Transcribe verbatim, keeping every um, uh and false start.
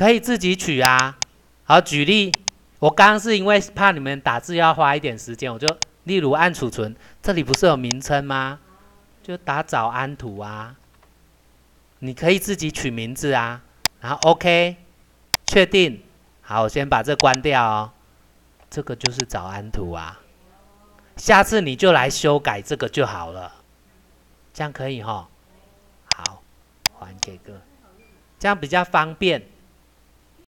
可以自己取啊。好，举例，我刚刚是因为怕你们打字要花一点时间，我就例如按储存，这里不是有名称吗？就打早安图啊，你可以自己取名字啊，然后 OK， 确定。好，我先把这关掉哦。这个就是早安图啊，下次你就来修改这个就好了，这样可以齁。好，还给个，这样比较方便。